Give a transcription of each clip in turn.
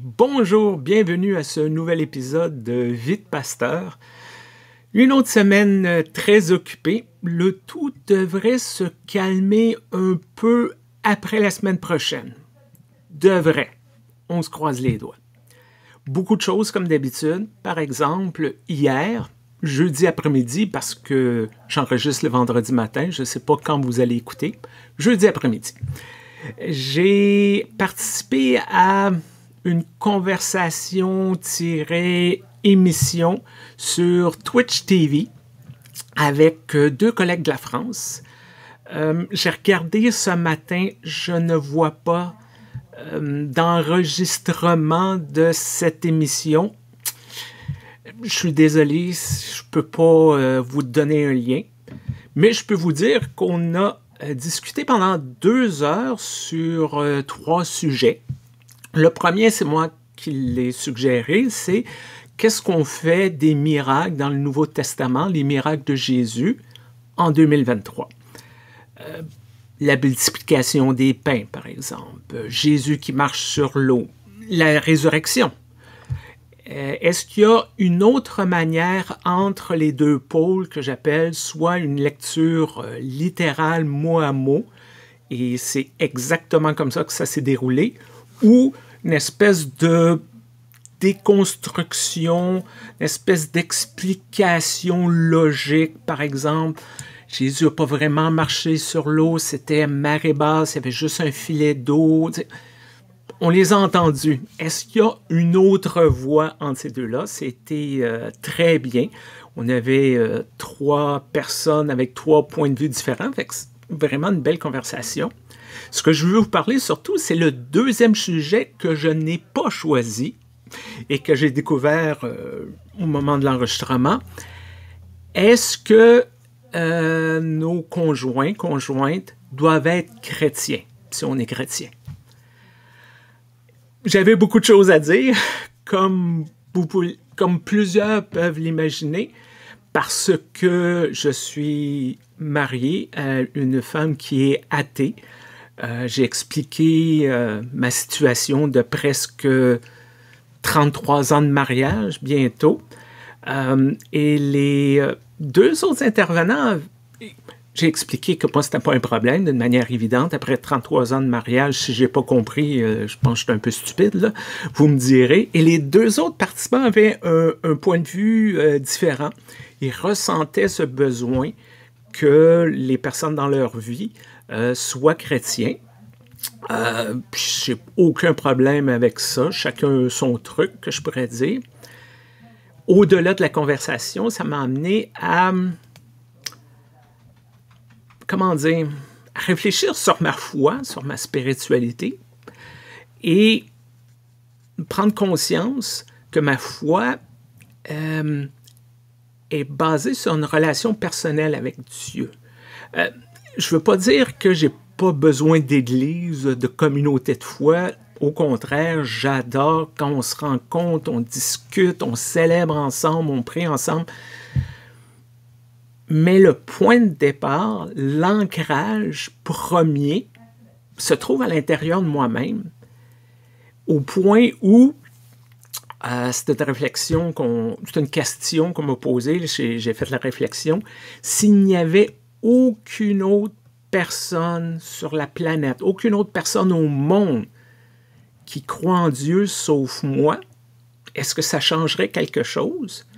Bonjour, bienvenue à ce nouvel épisode de Vie de Pasteur. Une autre semaine très occupée. Le tout devrait se calmer un peu après la semaine prochaine. Devrait. On se croise les doigts. Beaucoup de choses comme d'habitude. Par exemple, hier, jeudi après-midi, parce que j'enregistre le vendredi matin, je ne sais pas quand vous allez écouter, jeudi après-midi, j'ai participé à une conversation-émission sur Twitch TV avec deux collègues de la France. J'ai regardé ce matin, je ne vois pas d'enregistrement de cette émission. Je suis désolé, je ne peux pas vous donner un lien, mais je peux vous dire qu'on a discuté pendant 2 heures sur 3 sujets. Le premier, c'est moi qui l'ai suggéré, c'est qu'est-ce qu'on fait des miracles dans le Nouveau Testament, les miracles de Jésus en 2023. La multiplication des pains, par exemple, Jésus qui marche sur l'eau, la résurrection. Est-ce qu'il y a une autre manière entre les deux pôles que j'appelle soit une lecture littérale mot à mot, et c'est exactement comme ça que ça s'est déroulé, ou une espèce de déconstruction, une espèce d'explication logique. Par exemple, Jésus n'a pas vraiment marché sur l'eau, c'était marée basse, il y avait juste un filet d'eau. On les a entendus. Est-ce qu'il y a une autre voix entre ces deux-là? C'était très bien. On avait 3 personnes avec 3 points de vue différents. Fait que c'est vraiment une belle conversation. Ce que je veux vous parler surtout, c'est le deuxième sujet que je n'ai pas choisi et que j'ai découvert au moment de l'enregistrement. Est-ce que nos conjointes doivent être chrétiens, si on est chrétien? J'avais beaucoup de choses à dire, comme plusieurs peuvent l'imaginer, parce que je suis marié à une femme qui est athée. J'ai expliqué ma situation de presque 33 ans de mariage, bientôt. Et les 2 autres intervenants, j'ai expliqué que moi, ce n'était pas un problème, d'une manière évidente. Après 33 ans de mariage, si je n'ai pas compris, je pense que je suis un peu stupide, là, vous me direz. Et les 2 autres participants avaient un point de vue différent. Ils ressentaient ce besoin que les personnes dans leur vie soient chrétiens. J'ai aucun problème avec ça. Chacun son truc, que je pourrais dire. Au-delà de la conversation, ça m'a amené à... à réfléchir sur ma foi, sur ma spiritualité et prendre conscience que ma foi est basée sur une relation personnelle avec Dieu. Je ne veux pas dire que j'ai pas besoin d'église, de communauté de foi. Au contraire, j'adore quand on se rencontre, on discute, on célèbre ensemble, on prie ensemble. Mais le point de départ, l'ancrage premier, se trouve à l'intérieur de moi-même, au point où c'était une question qu'on m'a posée, j'ai fait la réflexion, s'il n'y avait aucune autre personne sur la planète, aucune autre personne au monde qui croit en Dieu sauf moi, est-ce que ça changerait quelque chose?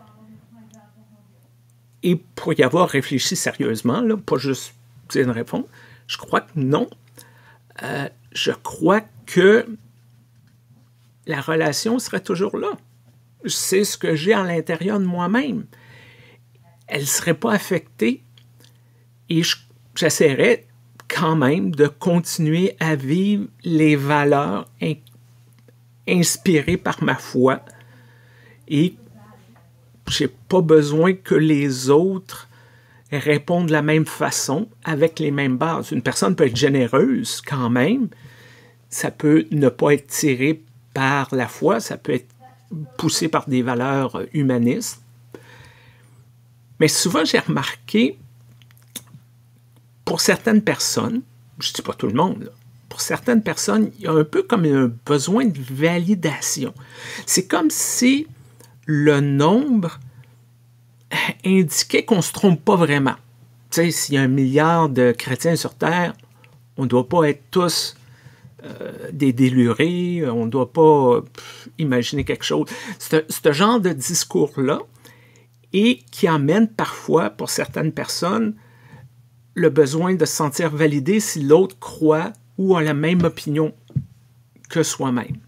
Et pour y avoir réfléchi sérieusement, là, pas juste dire une réponse, je crois que non. Je crois que la relation serait toujours là. C'est ce que j'ai à l'intérieur de moi-même. Elle ne serait pas affectée et j'essaierais quand même de continuer à vivre les valeurs inspirées par ma foi et je n'ai pas besoin que les autres répondent de la même façon, avec les mêmes bases. Une personne peut être généreuse quand même, ça peut ne pas être tiré par la foi, ça peut être poussé par des valeurs humanistes. Mais souvent, j'ai remarqué, pour certaines personnes, je ne dis pas tout le monde, là, pour certaines personnes, il y a un peu comme un besoin de validation. C'est comme si le nombre indiquait qu'on ne se trompe pas vraiment. Tu sais, s'il y a 1 milliard de chrétiens sur Terre, on ne doit pas être tous des délurés, on ne doit pas imaginer quelque chose. Ce genre de discours-là, et qui amène parfois, pour certaines personnes, le besoin de se sentir validé si l'autre croit ou a la même opinion que soi-même.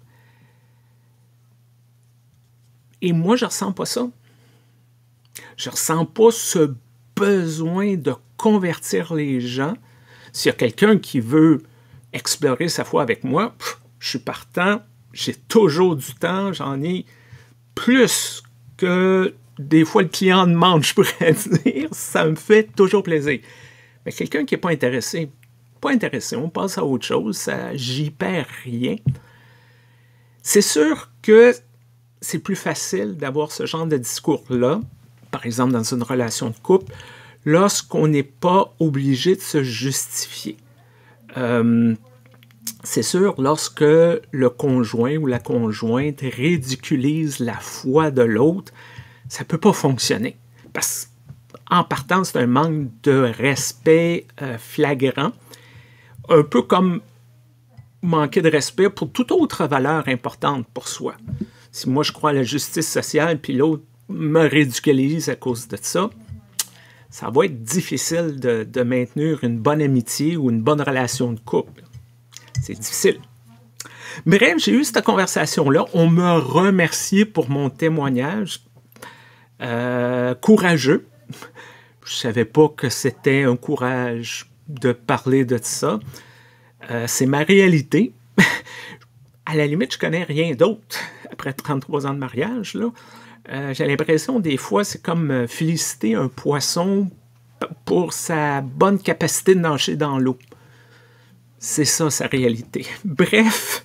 Et moi, je ne ressens pas ça. Je ne ressens pas ce besoin de convertir les gens. S'il y a quelqu'un qui veut explorer sa foi avec moi, je suis partant, j'ai toujours du temps, j'en ai plus que des fois le client demande, je pourrais dire, ça me fait toujours plaisir. Mais quelqu'un qui n'est pas intéressé, on passe à autre chose, j'y perds rien. C'est sûr que c'est plus facile d'avoir ce genre de discours-là, par exemple dans une relation de couple, lorsqu'on n'est pas obligé de se justifier. C'est sûr, lorsque le conjoint ou la conjointe ridiculise la foi de l'autre, ça ne peut pas fonctionner. Parce qu'en partant, c'est un manque de respect flagrant, un peu comme manquer de respect pour toute autre valeur importante pour soi. Si moi je crois à la justice sociale, puis l'autre me ridiculise à cause de ça, ça va être difficile de maintenir une bonne amitié ou une bonne relation de couple. C'est difficile. Bref, j'ai eu cette conversation-là. On m'a remercié pour mon témoignage. Courageux. Je ne savais pas que c'était un courage de parler de ça. C'est ma réalité. À la limite, je connais rien d'autre après 33 ans de mariage. Là. J'ai l'impression, des fois, c'est comme féliciter un poisson pour sa bonne capacité de nager dans l'eau. C'est ça, sa réalité. Bref.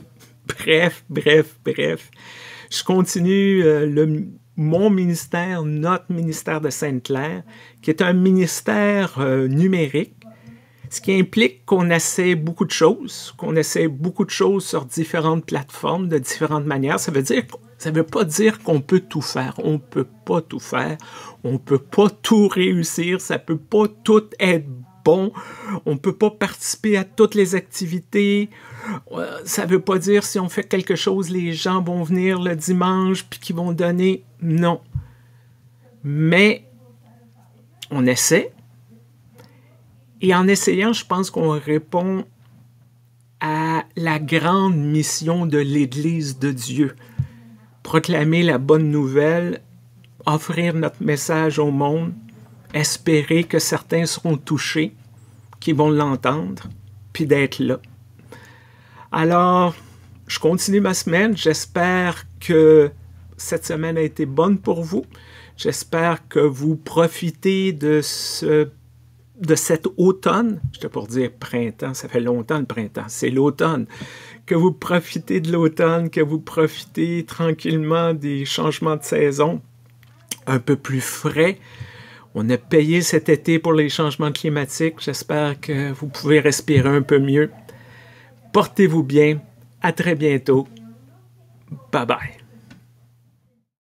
Je continue mon ministère, notre ministère de Sainte-Claire, qui est un ministère numérique, ce qui implique qu'on essaie beaucoup de choses, sur différentes plateformes, de différentes manières. Ça veut pas dire qu'on peut tout faire. On peut pas tout faire. On peut pas tout réussir. Ça peut pas tout être bon. On peut pas participer à toutes les activités. Ça veut pas dire si on fait quelque chose, les gens vont venir le dimanche puis qu'ils vont donner. Non. Mais on essaie. Et en essayant, je pense qu'on répond à la grande mission de l'Église de Dieu. Proclamer la bonne nouvelle, offrir notre message au monde, espérer que certains seront touchés, qui vont l'entendre, puis d'être là. Alors, je continue ma semaine. J'espère que cette semaine a été bonne pour vous. J'espère que vous profitez de cet automne. J'étais pour dire printemps, ça fait longtemps le printemps. C'est l'automne. Que vous profitez de l'automne, que vous profitez tranquillement des changements de saison un peu plus frais. On a payé cet été pour les changements climatiques. J'espère que vous pouvez respirer un peu mieux. Portez-vous bien. À très bientôt. Bye bye.